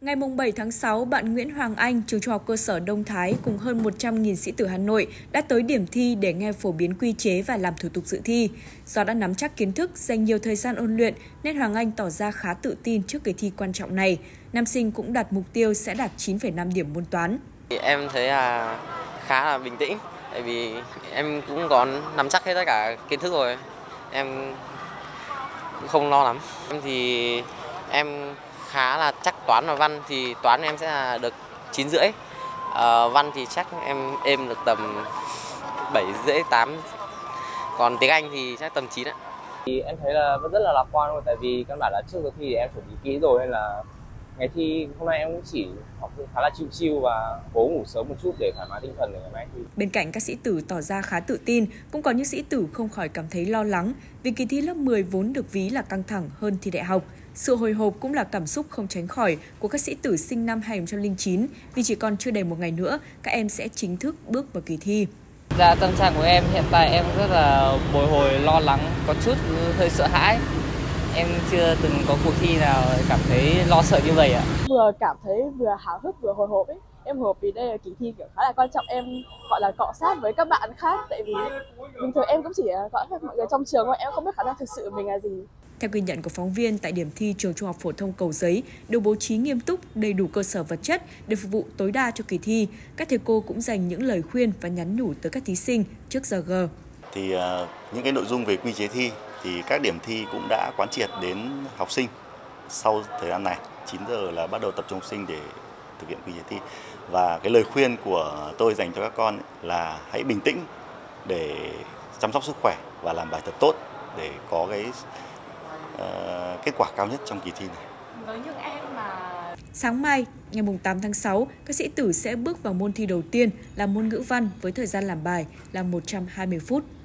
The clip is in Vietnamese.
Ngày 7 tháng 6, bạn Nguyễn Hoàng Anh, trường Trung học cơ sở Đông Thái cùng hơn 100.000 sĩ tử Hà Nội đã tới điểm thi để nghe phổ biến quy chế và làm thủ tục dự thi. Do đã nắm chắc kiến thức, dành nhiều thời gian ôn luyện nên Hoàng Anh tỏ ra khá tự tin trước kỳ thi quan trọng này. Nam sinh cũng đặt mục tiêu sẽ đạt 9,5 điểm môn toán. Em thấy khá là bình tĩnh, tại vì em cũng có nắm chắc hết tất cả kiến thức rồi. Em cũng không lo lắm. Em khá là chắc toán và văn, thì toán em sẽ là được 9,5. Văn thì chắc em được tầm 7,5, 8. Còn tiếng Anh thì chắc tầm 9 ạ. Thì em thấy là vẫn rất là lạc quan rồi, tại vì căn bản là trước giờ thi thì em chuẩn bị kỹ rồi, nên là ngày thi hôm nay em cũng chỉ học khá là chill và cố ngủ sớm một chút để thoải mái tinh thần để ngày mai thi. Bên cạnh các sĩ tử tỏ ra khá tự tin, cũng có những sĩ tử không khỏi cảm thấy lo lắng vì kỳ thi lớp 10 vốn được ví là căng thẳng hơn thi đại học. Sự hồi hộp cũng là cảm xúc không tránh khỏi của các sĩ tử sinh năm 2009 vì chỉ còn chưa đầy một ngày nữa các em sẽ chính thức bước vào kỳ thi. Tâm trạng của em hiện tại em rất là bồi hồi, lo lắng, có chút hơi sợ hãi. Em chưa từng có cuộc thi nào cảm thấy lo sợ như vậy ạ. Vừa cảm thấy vừa háo hức vừa hồi hộp ấy. Em hồi hộp vì đây là kỳ thi kiểu khá là quan trọng, em gọi là cọ sát với các bạn khác, tại vì bình thường em cũng chỉ cọ sát mọi người trong trường thôi, em không biết khả năng thực sự của mình là gì. Theo ghi nhận của phóng viên, tại điểm thi trường Trung học phổ thông Cầu Giấy được bố trí nghiêm túc, đầy đủ cơ sở vật chất để phục vụ tối đa cho kỳ thi. Các thầy cô cũng dành những lời khuyên và nhắn nhủ tới các thí sinh trước giờ G. Thì những cái nội dung về quy chế thi thì các điểm thi cũng đã quán triệt đến học sinh. Sau thời gian này 9 giờ là bắt đầu tập trung học sinh để thực hiện quy chế thi. Và cái lời khuyên của tôi dành cho các con là hãy bình tĩnh để chăm sóc sức khỏe và làm bài thật tốt để có cái kết quả cao nhất trong kỳ thi này. Với những em mà sáng mai, ngày 8 tháng 6, các sĩ tử sẽ bước vào môn thi đầu tiên là môn ngữ văn với thời gian làm bài là 120 phút.